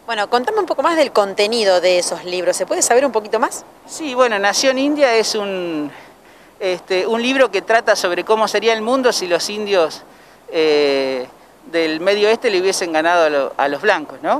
Bueno, contame un poco más del contenido de esos libros. ¿Se puede saber un poquito más? Sí, bueno, Nación India es un libro que trata sobre cómo sería el mundo si los indios del Medio Oeste le hubiesen ganado a los blancos, ¿no?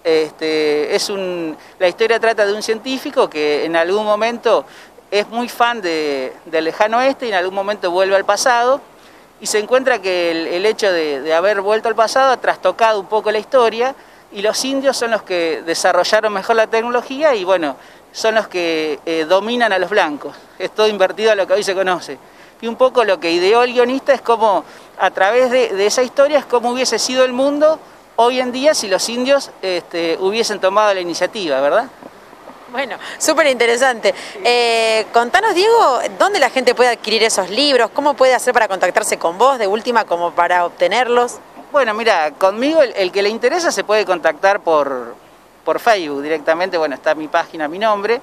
La historia trata de un científico que en algún momento es muy fan del lejano oeste y en algún momento vuelve al pasado y se encuentra que el hecho de haber vuelto al pasado ha trastocado un poco la historia y los indios son los que desarrollaron mejor la tecnología y bueno, son los que dominan a los blancos. Es todo invertido a lo que hoy se conoce. Y un poco lo que ideó el guionista es cómo, a través de esa historia, es cómo hubiese sido el mundo hoy en día si los indios hubiesen tomado la iniciativa, ¿verdad? Bueno, súper interesante. Contanos, Diego, ¿dónde la gente puede adquirir esos libros? ¿Cómo puede hacer para contactarse con vos, de última, como para obtenerlos? Bueno, mira, conmigo el que le interesa se puede contactar por Facebook directamente, bueno, está mi página, mi nombre.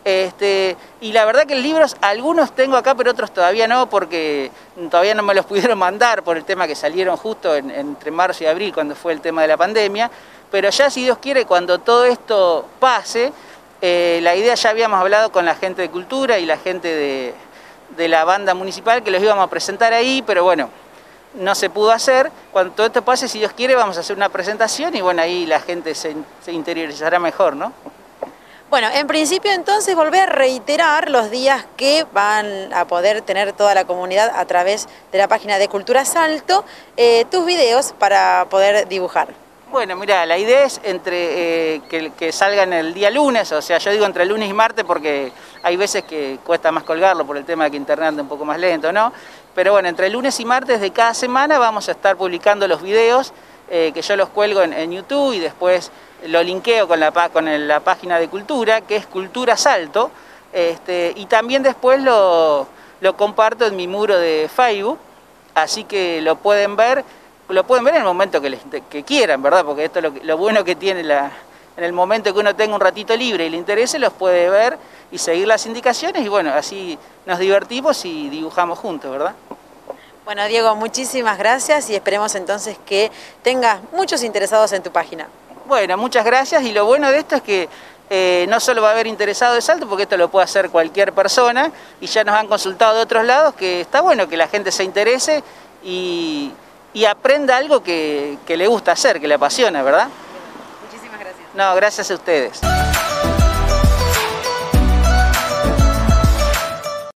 Y la verdad que libros, algunos tengo acá, pero otros todavía no, porque todavía no me los pudieron mandar por el tema que salieron justo entre marzo y abril, cuando fue el tema de la pandemia. Pero ya, si Dios quiere, cuando todo esto pase, la idea, ya habíamos hablado con la gente de Cultura y la gente de la banda municipal, que los íbamos a presentar ahí, pero bueno, no se pudo hacer. Cuando todo esto pase, si Dios quiere, vamos a hacer una presentación y bueno, ahí la gente se interiorizará mejor, ¿no? Bueno, en principio entonces volver a reiterar los días que van a poder tener toda la comunidad a través de la página de Cultura Salto, tus videos para poder dibujar. Bueno, mira, la idea es que salgan el día lunes, o sea, yo digo entre lunes y martes porque hay veces que cuesta más colgarlo por el tema de que internet anda un poco más lento, ¿no? Pero bueno, entre lunes y martes de cada semana vamos a estar publicando los videos, que yo los cuelgo en YouTube y después lo linkeo con la página de Cultura, que es Cultura Salto, y también después lo comparto en mi muro de Facebook, así que lo pueden ver en el momento que quieran, ¿verdad? Porque esto es lo bueno que tiene en el momento que uno tenga un ratito libre y le interese, los puede ver y seguir las indicaciones y bueno, así nos divertimos y dibujamos juntos, ¿verdad? Bueno, Diego, muchísimas gracias y esperemos entonces que tengas muchos interesados en tu página. Bueno, muchas gracias y lo bueno de esto es que no solo va a haber interesado de Salto, porque esto lo puede hacer cualquier persona y ya nos han consultado de otros lados, que está bueno que la gente se interese y aprenda algo que le gusta hacer, que le apasiona, ¿verdad? Muchísimas gracias. No, gracias a ustedes.